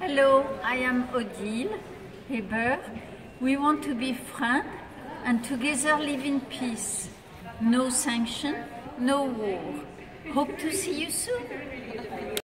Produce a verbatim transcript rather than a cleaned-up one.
Hello, I am Odille, Heber. We want to be friends and together live in peace. No sanction, no war. Hope to see you soon.